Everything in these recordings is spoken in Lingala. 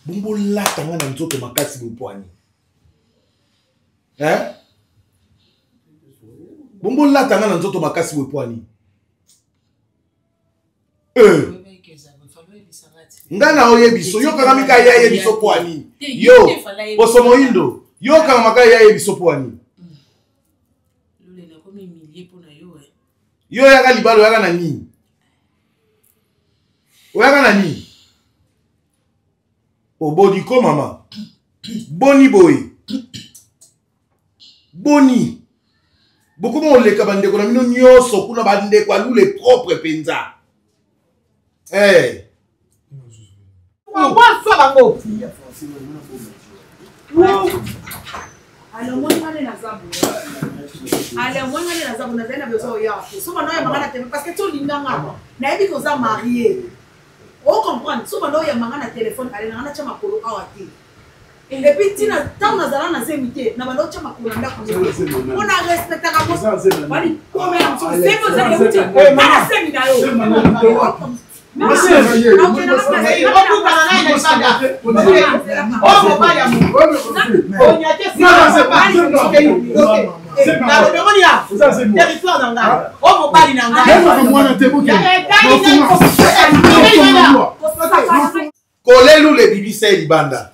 Bombo lata nga na nzoto makasi bopwani. Hein? Bombo lata nga na nzoto makasi bopwani. Nga na oye biso yo kanga mika ya ye biso pwani. Yo boso moindo yo kanga maka ya ye biso pwani. Lule na komi millier pona yo Yo yaka libalo yaka na nini? Oyaka na nini? Obodi ko mama. Boni boy. Boni. Beaucoup de gens qui ont dit nyonso kuna bande kwa lule propre penza. Eh. Wa so bango. Alors moi ngale na zabu. Alors moi ngale na zabu na zena bezo ya. So bano ya mangana télé parce que to linganga. Na yebi ko za marié. On comprend. So bano ya mangana téléphone ale na chama kolo awati. Et puis tina tant nazala na zemité na bano chama kolo ndako. On a respecté ka boss. Bali comme on se fait vous allez écouter. Mana semi na yo. Kolelu le bibi se libanda.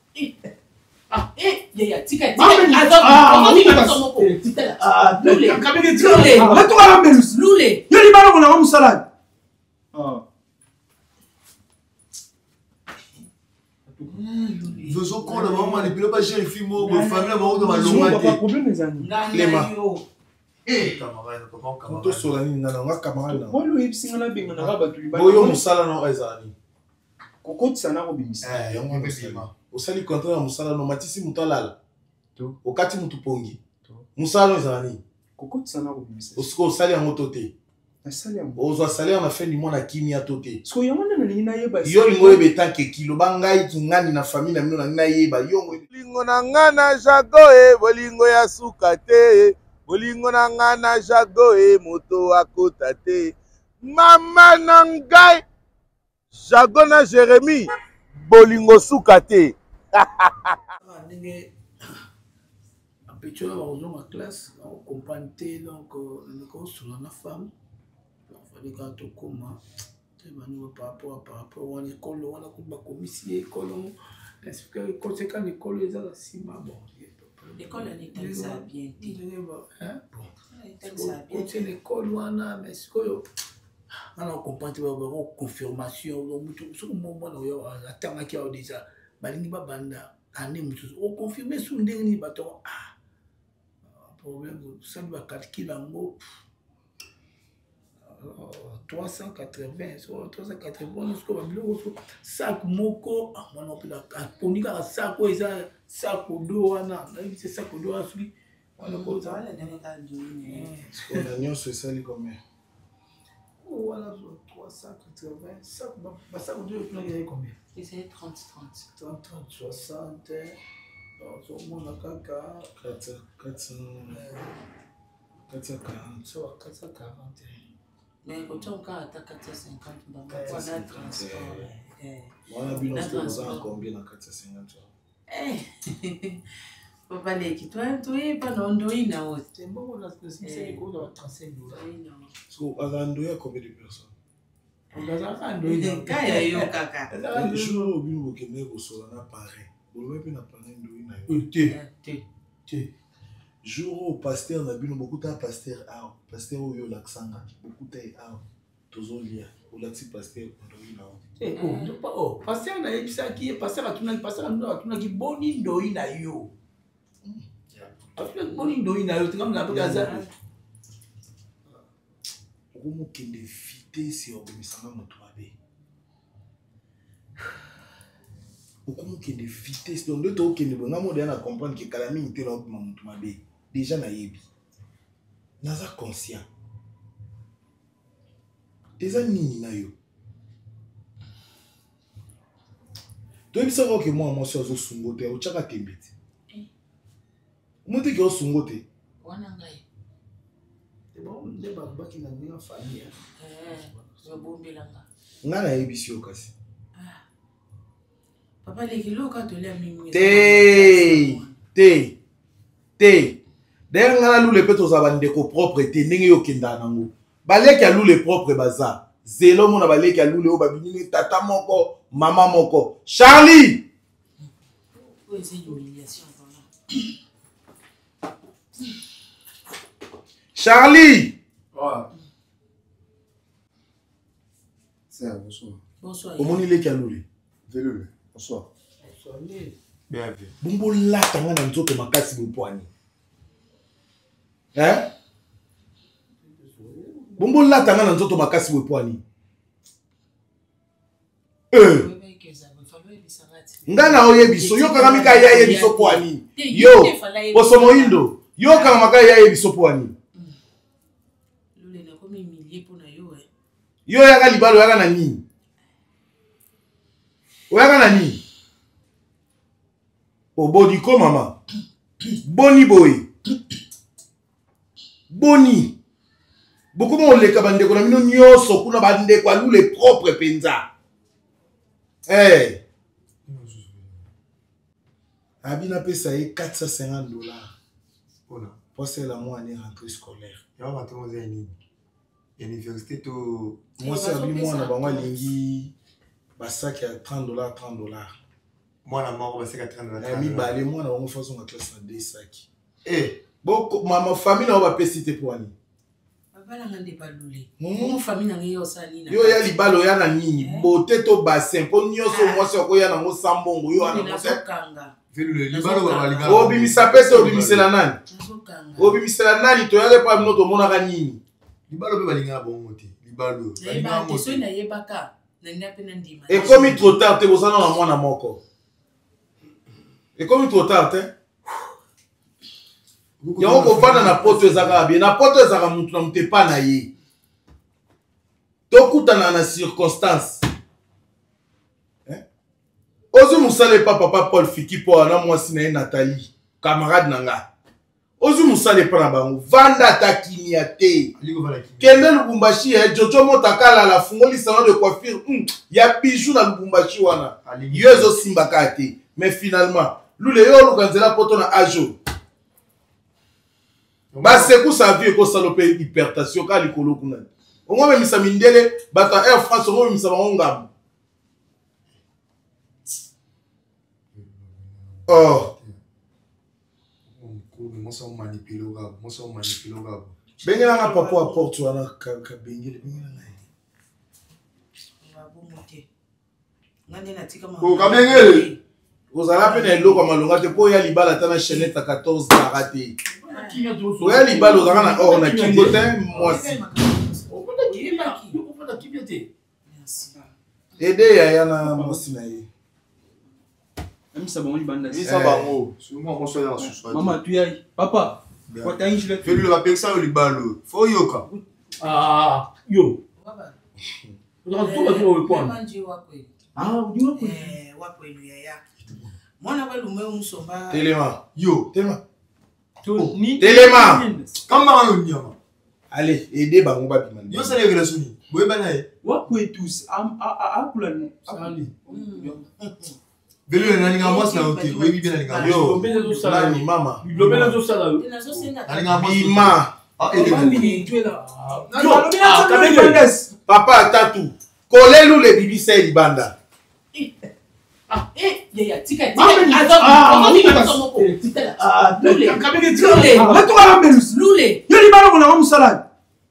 Faisons qu'on a vraiment manipulé pas j'ai une fille mort, ma famille a mort de ma longue problème les amis. Clément. Eh, camarade, comment Koto solani nana nga camarade. Moi lui singa na benga na ba tu ba. Boyo musala no ezani. Kokoti sana ko bimisa. Yango musala. Osali contrat musala no matisi mutalala. To. Okati mutu pongi. Musala no ezani. Kokoti sana ko bimisa. Osiko osali yango tote. Asali yango. Ozo asali na fin du mois na kimia tote. Sko yango na linga yeba. Yo lingo yebe tanke kilo bangai kingani na famille na mino na yeba yongo. Bolingo na ngana jago bolingo ya suka te. Bolingo na ngana jago moto akota te. Mama na ngai jago na Jérémy bolingo suka te. Ndenge petit on en classe on comprend donc on sur la femme on fallait quand on comment par rapport on école on a comme commissaire école est-ce que conséquent l'école les a sima bon l'école elle est ça bien hein bon c'est l'école on a mais ce que on comprend la confirmation ce que moi on attend qu'il y a déjà balingi ba banda année mutu on confirmer sous ndenge ni bato problème ça va calculer en mot 380 sur 380 ce que va bilo sac moko moi non plus la konika sac ko ça sac do wana c'est sac do asuli wana ko ça la dernière année On a nion sur ça combien? Voilà 380 sac ba sac do combien? C'est 30 60 sur mon caca 440. mais quand on a 450 on a transport On a bien on combien dans 450? Papa leki toi pas non doina haute c'est bon là c'est quoi dans 35 $. So agandoya combien de personnes? kaya yo kaka jour obi okende kosola na pareil boloba pe na pareil ndoi na yo te jour au pasteur na bino beaucoup ta pasteur pasteur oyo laksanga beaucoup ta tozolia olati pasteur ndoi na yo pasteur na yebisa ki pasteur atuna ki boni ndoi na yo atuna boni ndoi na yo tingam na bagaza okomo kende vitesse obimisanga moto mabe okomo kende vitesse donc nde tokende bonga mode ya na comprendre que kala mingi te na obima moto mabe déjà na yebi naza conscient eza nini na yo toyebisaka oke mwa mwasi azosungo te otyaka tembe te omoteki osungo te wana ngai bon nde babaki na ndenge famille yobombelanga nga nayebisi yo kasi Papa, les kilos, quand tu l'as mis. D'ailleurs, on a les petits abandéco propres, t'es n'engue yo kenda nango. Balé qui a lou les propres bazar. Zélo mon balé qui a lou les babini tata moko, maman moko. Charlie. C'est une humiliation. Charlie. C'est un bonsoir. Bonsoir. Comment il est qui a lou les? Vélo, bonsoir. Bien vu. Bumbo la tanga na nzoto makasi bopoani. Hein? Bumbo la tanga na nzoto makasi bopoani. Ngana oye biso yo kanga mika ya ye biso poani. Yo boso moindo. Yo kanga maka ya ye biso poani. Lule na komi humilié pour na yo eh. Yo yaka libalo yaka na nini? Oyaka na nini? Obodiko mama. Boni boy. Boni. Beaucoup de gens bande ko na mino nyoso kuna bande kwa lule propre penza. Eh. Abina pesa ye $450. Pour c'est la mois année rentrée scolaire. Ya va te moza ni. Université to Moi c'est abi moi na bango lingi basak ya $30 $30. Moi la mort va c'est $30. Mi balé moi na bango façon na classe na 2 sacs. Eh, bon ma famille na ba pesite pour ani. Papa na ngande pas lule. Mon famille na ngi yo sali na. Yo ya libalo ya na nini? Bote to bassin po nyoso moi se ko ya na ngo sambongo yo ana mo se kanga. Vélo le libalo va liga. Obi misapese obi misela nani? Obi misela nani to yale pa mnoto mona ka nini? Libalo be balinga bongo te. Libalo. Balinga mo. So na yebaka. Na ngape na ndima. Et comme il trop tard te bosana na mwana moko. Et comme il trop tard te. Yango ko fana na poto ezaka bien. Na poto ezaka mutu na mutepa na ye. Tokutana na circonstance. Ozu musale pa papa Paul Fiki po ana mwasi na Nathalie, camarade nanga. Ozu musale pa na bango, vanda ta kimia te. Kende Lubumbashi Jojo Motakala la fungoli salon de coiffure. Ya bijou na Lubumbashi wana. Yezo simba kate. Mais finalement, lule yo lukanzela poto na ajo. Ba seku sa vie ko salope hypertension ka likolo kuna. Ongo me misa mindele bata Air France ongo me misa bango ngam. Oh. Moi ça manipule au gars, moi ça manipule au gars. Bengela na papa apporte wana ka bengele bengela na. Ba bomote. Ngande na tika ma. Ko ka bengele. Ozala pe na eloko malonga te po ya libala ta na chaînette 14 karaté. Po ya libala ozala na or na kingo te mwasi. Ede ya na mwasi na ye. Même ça bon libanda. Ni ça bango. Sûrement on soit dans ce soir. Maman tu y papa. Quoi t'as je Fais le va ça au libalo. Faut yoka. Ah, yo. Baba. On va tout au point. Manji wakwe. Ah, du wakwe. Wakwe lu ya. Mwana ba lume umusomba. Téléma. Yo. Téléma. Ni Téléma. Comment on le nyama? Allez, aider bango ba bimana. Yo ça les relations. Boye banaye. wakwe tous a kula Sali. Vélo na linga mwasi na ote. Oui bien na linga. Yo, nani mama. Lobela zo sala yo. Na zo senga. Na linga mwasi. Bima. Ah, et mini tu es là. Papa tatu. Kolelu le bibi se libanda. Ah, ya tika. Lule. Yo libalo ko na musala.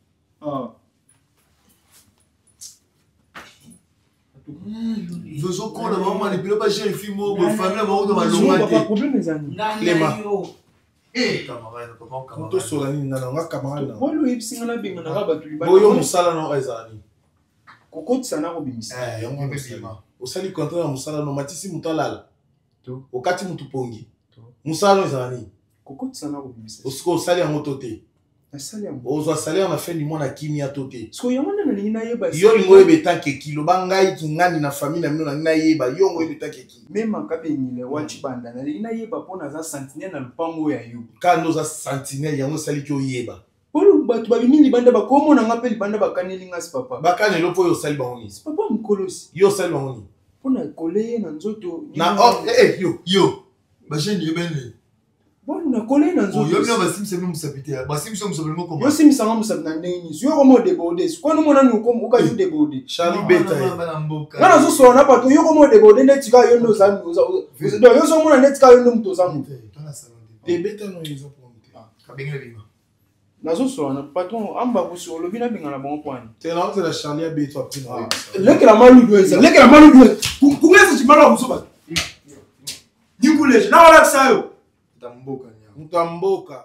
Faisons qu'on a vraiment manipulé pas j'ai une fille mort, famille mort de ma longue. Pas problème les amis. Clément. Eh, camarade, comment Kuto camarade. solani na nga camarade na. Moi le ipsi ngana benga na ba tu libalo. Boyo musala no ezani. Kokoti sana ko bimisa. Eh, on peut bien. Osali contrat na musala no matisi mutalala. To. Okati mutu pongi. Musala no ezani. Kokoti sana ko bimisa. Osiko osali yango tote. Na sali yango. Ozwa salaire na fin du mois na kimia tote. Sko yango na lingi na yeba. Yo lingo yebe tanke kilo bangai kingani na famille na mino na yeba yo ngo yebe tanke kilo. Même akabengile wachi banda na lingi na yeba pona za sentinelle na lupango ya yo. Kando za sentinelle yango sali ki oyeba. Polo batu babimi libanda bakomo na ngape libanda bakaneli ngasi papa. Bakane lo po yo sali bango ni. Papa mkolosi. Yo sali bango ni. Pona collé na nzoto. Na oh Yo. Bacheni yo benle. Bon na collé na nzoto. Yo bien basim c'est même sapité. Basim c'est simplement comment. Yo sim sanga musab na ndeni. Yo komo débordé. Quoi nous mona nous comme uka yo débordé. Charlie Beta. Na zo so na pato yo komo débordé netika yo no za. Donc yo so mona netika yo no mto za mto. Te Beta no izo ponte. Kabengela bima. Nazo so na patron amba ko so lobi na binga na bon point. Te na la Charlie Beta après. Leke la malu doza. Leke la malu doza. Kumesa chimala ko so ba. Nikule na wala sayo. Mtamboka.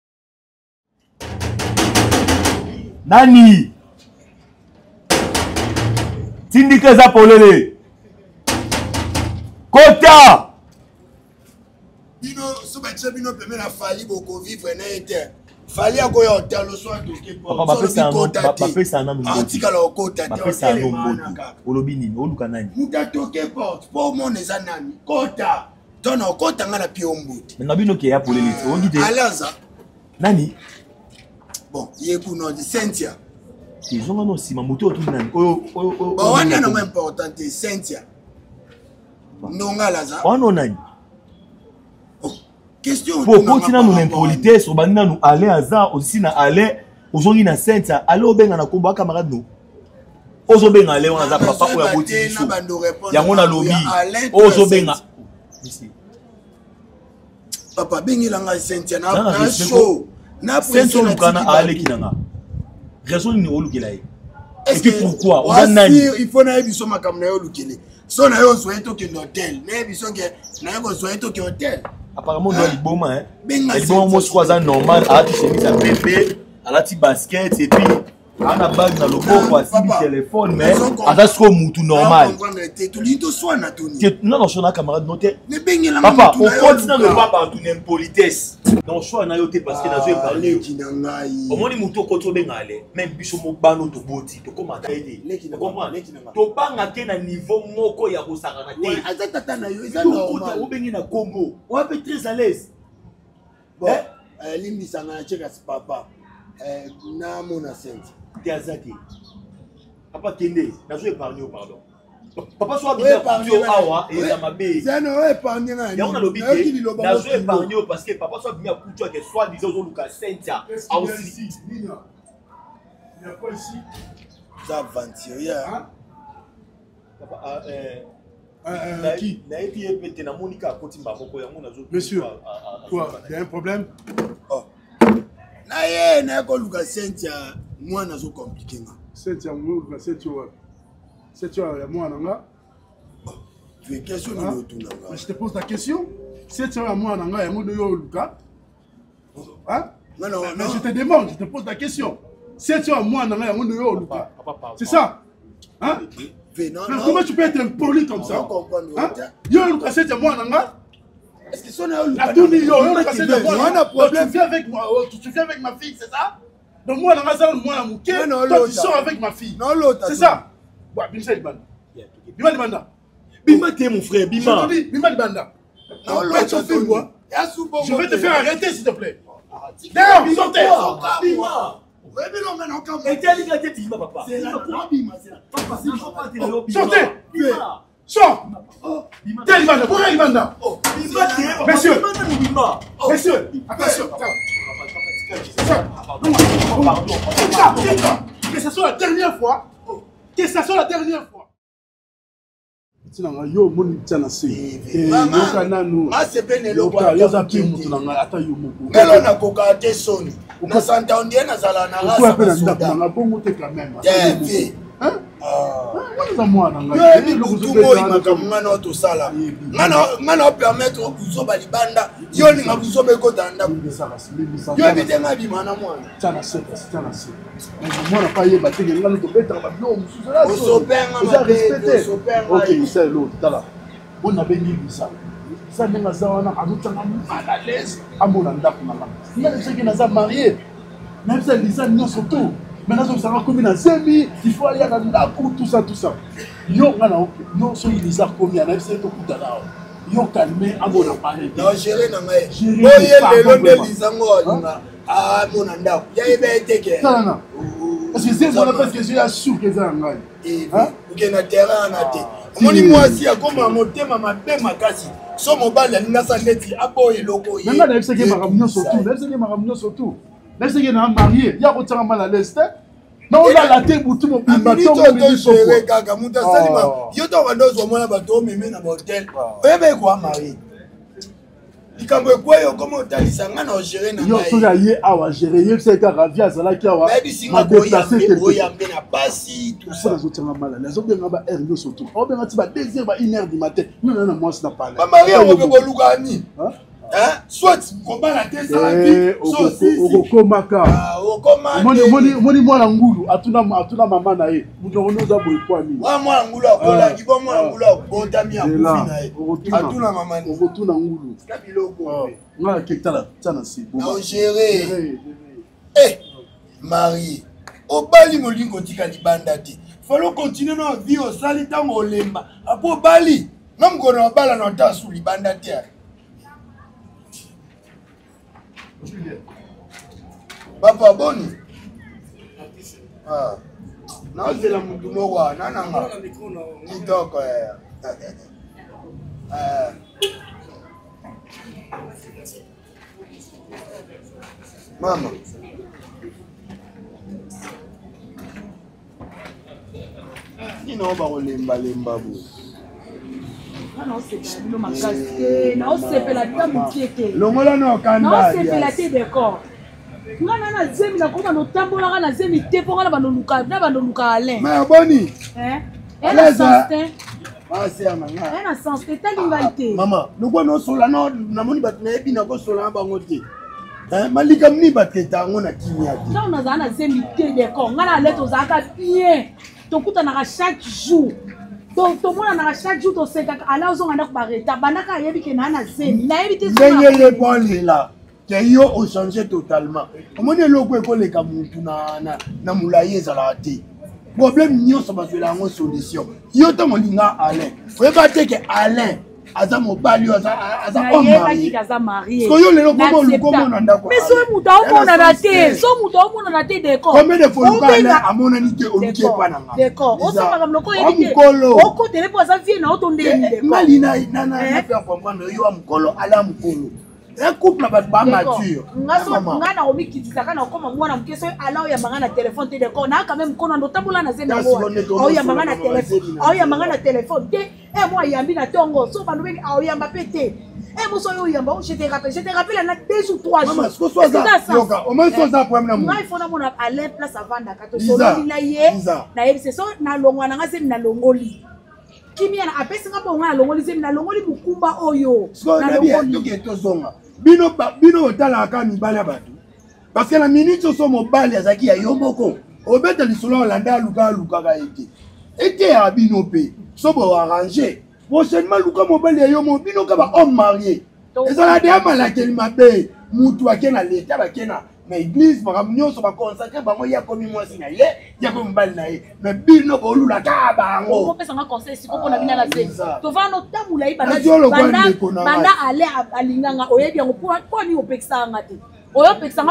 Nani? Tindike za polele. Kota. Bino sobatse bino peme na fali boko vivre na inter. Fali akoya hotel lo soir toke po. Papa pesa na antika la kota te. Pesa no mbote. Olobi nini? Oluka nani? Muta toke porte po mon eza nani. Kota. Tona kota ngana pio mbote. Na bino ke ya polele. Ongite. Alaza. Nani? Bon, yekuno di Cynthia. Ils ont aussi ma moto tout nani. Bon, on est non important Cynthia. Non alaza. On on nani. Question pour continuer nous impolitesse au banina nous aller hasard aussi na aller aujourd'hui na sainte aller au benga na combat camarade nous ozo benga aller on a papa pour la beauté ya mona lobby ozo benga papa bengi langa sainte na show na sainte on kana aller kinanga raison ni olukela et puis pourquoi on a nani il faut na biso makamna yo lukele so na yo soyeto ke hôtel na biso ke na yo soyeto ke hôtel. Apparemment dans les bons hein les bons moi soit normal à tu chemise à bébé à la petite basket et puis à la bague dans le corps quoi si téléphone mais à ce qu'on tout normal non non je na camarade noté papa on continue de pas partout n'impolitesse non choix na yoté parce que na zo parler au moins muto ko to bengale même biso mo bano to boti to komata aider comprendre to banga ke na niveau moko ya ko saka na te azata na yo eza normal o bengi na combo on va être très à l'aise bon limbi sanga na cheka papa na mona sense Azaki. Papa Kende, n'a pas épargné au pardon. Papa soit bien épargné au awa et à ma baie. C'est non épargné. Il y a un lobby. N'a pas épargné parce que papa soit bien couture que soit disons au Lucas Saintia. Ah aussi. Il n'y a pas ici. Ça aventure. Papa qui? Monsieur, quoi? Il y a un problème? Naye na ko Lucas Saintia moi na zo compliqué nga. Saintia moi Lucas Saintia ya moi nanga. Tu es question ni otuna nga. Je te pose la question. Saintia ya moi nanga ya modo yo Lucas. Hein? Non, je te demande, je te pose la question. Saintia ya moi nanga ya modo yo Lucas. C'est ça? Hein? Comment tu peux être impoli comme ça? Hein? Yo Lucas Saintia moi nanga. Est-ce que son a la tournée yo Lucas Saintia moi nanga problème. Tu viens avec moi, tu viens avec ma fille, c'est ça? Donc moi, dans ma salle, moi, la mouquet, toi, tu sors avec ma fille. Non, l'autre. C'est ça. Ouais, Bimsa Libanda. Bima Libanda. Bima, t'es mon frère, Bima. Je te dis, Bima Libanda. Non, l'autre, je vais te faire arrêter, s'il te plaît. D'ailleurs, sortez. Bima. Et t'es allé gâter Bima, papa. C'est la Bima, c'est la papa. Sortez. Sors. T'es Libanda. Pourquoi Libanda? Messieurs. Messieurs. Attention. Que ce soit la dernière fois. Que ce soit la dernière fois. Yo moni tana se. Ma se bene lo kwa. Yo za ki mutu na ata yo moko. Melo na koka te soni. Na santa ondie na sala na rasa. Kwa na na bongo te quand même. Hein? Ngana to sala. Ngana permettre kuzoba libanda. Yo ni ngakuzobe ko danda. Yo ebite ngabi mana mwana. Tana se. Mwana pa yeba te ngana to beta ba no mususu la. Ozopenga respecté. OK, c'est l'autre tala. On a béni ça. Ça n'est pas ça on a mal à l'aise. Amona ndako na la. Même ceux qui n'a marié. Même ça les ça non surtout. Maintenant, ça va comme une zemi, il faut aller à la cour, tout ça. Yo, non, so il les a commis à l'FC tout à l'heure. Yo, calmé, à mon appareil. Non, gérer, non, mais. Gérer, le long de l'Isango, ah, mon anda. Il y a été. Non. Parce que c'est mon appel que j'ai à sou que ça en gagne. Et, vous avez un terrain à nater. omoni mwasi akoma motema mabe makasi so mobali alingasa ndeti aboye eloko ye nanga nayebisaki makambo nyonso tu nayebisaki makambo nyonso tu nayebisaki na marié ya kotianga mal à l'aise te naolala te butu mobimba togere kaka mutu asalima yo to bandozo omona bato omeme na bahotel oyebe ekoa marié likambo ekweyo okoma otalisa nga na ogere na yo soki aye awa gere yebisaki kaka vi azalaki awa oyambe na pasi tusa nazotianga mal à l'aise obenga ba heure nyonso tu obenga ti ba 2 heures ba 1 heure du matin nana na mwasi na pale bamarie okoke koluka ni soit kobala te okokomaka omoni mwana ngulu atuna mama na ye moto omoni oza boye kwami mwana ngulu akolaki bo mwana ngulu akotami akufi na ye atuna mama okotuna ngulu biloko ngala kekitala tia na se ogere marie obali molingo tika libanda te falo continue na vie osali ntango olemba apo obali nga mokolo na obala na ota su libanda te papa boni nazela mutu moko nananga kitoko mama nino bakolembalemba bo naosepela ta mokie te longola na okanda naosepela te dekor nga na na zemi nakoma notambolaka na zemi te mpo nga na bandoluka alain mais boni na sens te na sens te tali ngai te mama lokwa nosola namoni bato nayebi nakosola na bango te malika mini bateta yango na kimia te ntango nazala na zemi te dekor nga na ale tozalaka bien tokutanaka chaque jour tomonanaka chaque jour tosekaka ala ozonga ndako bareta bandaka ayebi ke naa na zemi nayebi te ndenge ye mpo lela ke yo ochange totalement omoni eloko ekoleka mutu na molai ezalaka te problème nyonso bazwela yango solution yo to molinga alain oyeba te ke alain aza mobali aza homme lelo komo lukomona ndako mais so mutu aomonana te so mutu aomonana te dekor combien de fois alain amonani te oluki epananga dekor osambaka mloko oyebi te okotele mpo aza vie na otondeni dekor ngali na faire comprendre yo mokolo ala mokolo un couple na bato bamature nga na omikitisaka na okoma mwana moke so ala oyambanga na telefone te dekor naa quand même mkono ndotambola na zemi aoyambanga na telefone aoyambanga na telefone te mo ayambi na tongo so bandobeki aoyamba mpe te moso oyo oyamba je te rappelle na 2 ou 3 jours ngai fo namona alain place avandaka tosololi na ye nayebise so nalongwa nanga zemi nalongoli kimia na apesinga bonga nalongoli zemi nalongoli mokumba oyo tozonga bino otalaka mibali ya bato parce que na minute oso mobali azalaki ya yo moko obeta lisolo olanda alukaka ete ya bino mpe so boarrange prochainement luka mobali ya yo mo bino ka bahomme marié ezala deya malakeli mabe mutu ake na leta bake na église makambo nyonso baconsacre bango ya komi mwasi na ye ya komi mobali na ye mais bino bolulaka bango opesanga conseil siko mpona bina na zemi tovana otambola ye banda ale alinganga oyebi yango mpo ani opekisanga te oyopekisanga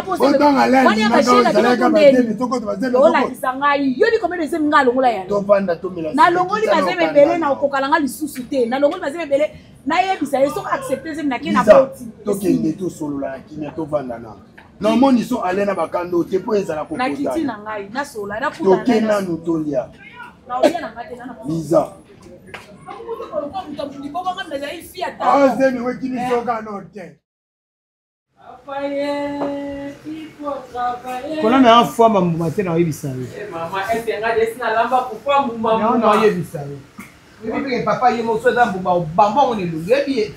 mpoolakisa ngai yobi komene zemi nga alongola yango nalongoli bazemi ebele na okokalanga lisusu te nalongoli bazemi ebele nayebisa ye soki accepte zemi nake na boti tokende tosolola na kimia tovanda na nomoni so ale na bakando te mpo ezala nakiti na ngai nasola toke nanu tolia liza zemi wekini soka no te kona na ya fois mbuma te na oyebisa ye na oyebisa ye papa ye moso eza mbuma obamba ngo nelongi yebi ye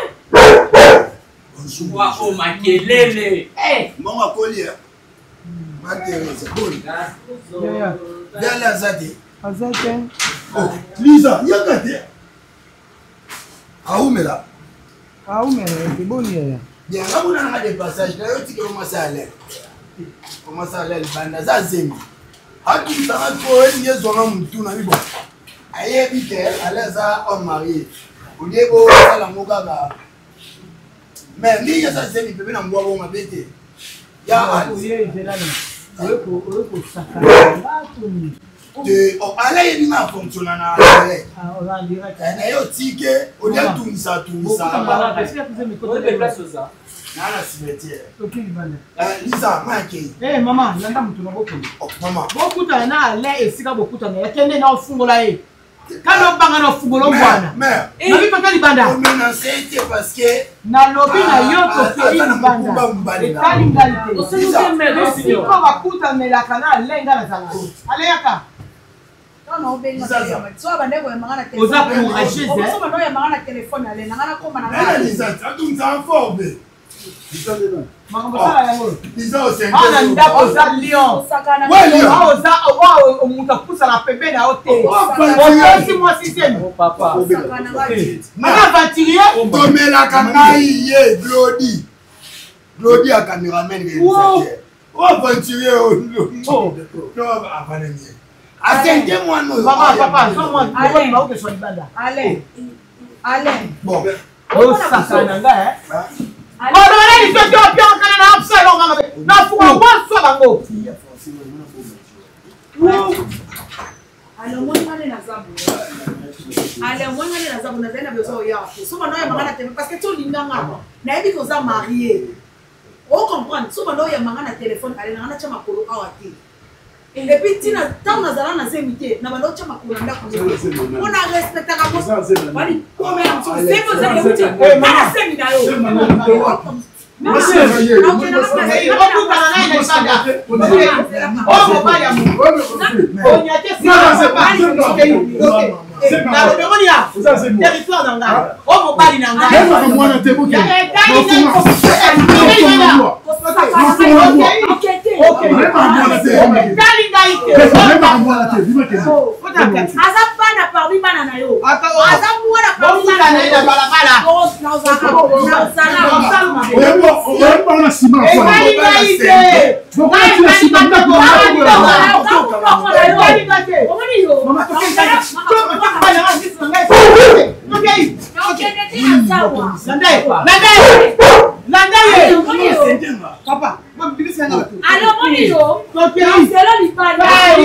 o makelele mbongo akolia matereza boni dale azate liza yaka te aumela te boni yaya bien ngabona nanga de passage na yo tike omasa ale libanda za zemi akimisanga ko elingi ezwanga mutu na bibo ayebi te ale aza homme marié olie bosala ngo kaka mais ndenge eza zemi pepe na mbwa bonga be te ala yebi na fonctionne na yo tike o dia tunisa nana cimetière Lisa maki mama nanda mutu na bokuta mama bokuta na ale esika bokuta na yakende na ofungola ye kana banga na ofungola bwana mère nabi paka libanda on menacé parce que na lobi na yo to feri libanda kali ngalite osiko bakuta melaka na lenga na zanga ale yaka non obenga so bande ko mangana téléphone oza courageuse so bando ya mangana téléphone ale nangana komba na Lisa atunza informe tomelaka ngai ye glodi ya cameraman asenge mwana et puis tina tant nazala na zemité na bando chama kulanda ko on a respecté ka ko bali ko me am so sebo za ke uti mana semi na yo Papa, alors on dit yo, c'est là libanda.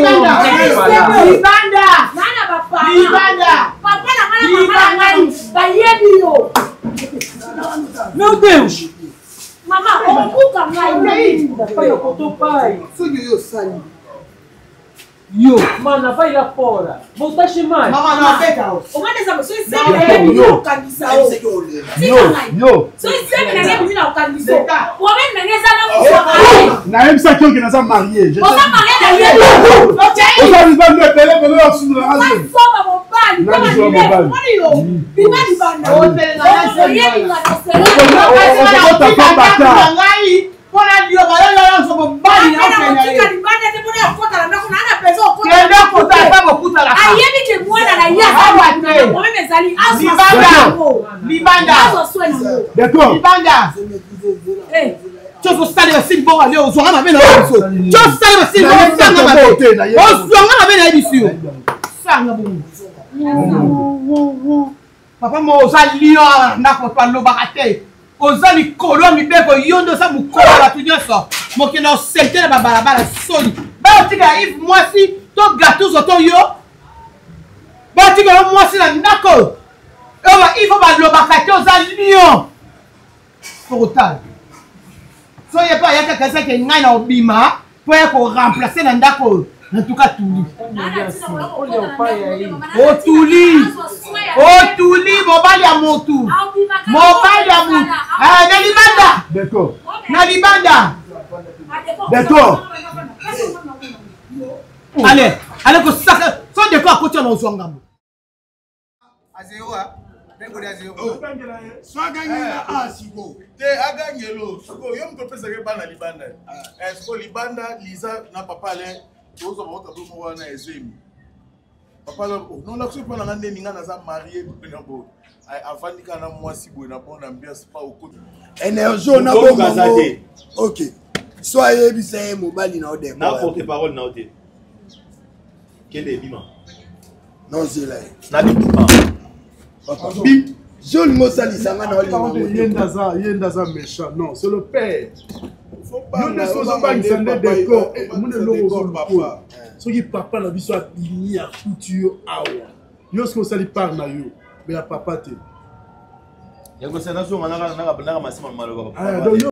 Nana papa. Libanda. Papa na mama ba yebi yo. Meu Deus. Mama, on kuka ngai. Papa yo koto pai. Sonho yo sali. Yo, mana vai lá fora. Volta chamar. Mama não pega. O mano essa pessoa sempre yo kanisa. Yo. Só sempre na minha menina o kanisa. O homem na minha zana na même ça qui est dans marié. Je sais. On papa mo ozaliyo na ko palobaka te ozali kolo mibeko yondo sa mukolo la tunyoso mokena osete na babalabala soli ba otika if mwasi to gatuzo to yo ba otika mwasi na ndako ewa ifo balobaka te ozaliyo total so ye pa yaka kaza ke ngai na obima po ya ko remplacer na ndako en tout cas Tuli. Oh Tuli, mobile ya motu. Mobile ya motu. Nalibanda. D'accord. Nalibanda. D'accord. Allez, ko saka. So de quoi côté na ozwanga. Azero. Libanda Lisa na papa le tozo ba otabu mo wana ezemi papa non la suite na ngande ninga na za marié na bo avandika na mwasi bo na bon ambiance pas au côté énergie na bo gazade. OK, soyez bisé mobali na ode na porte parole na ode kende bima non c'est là na bima papa bim Jean Mosali sanga na oli yenda za méchant non c'est le père yo nde so ozobangisa nde décor omoni eloko ozolukola soki papa na biso abimi akuti yo awa yo soki osali part na yo me ya papa te yakosana zonga naka masima maloba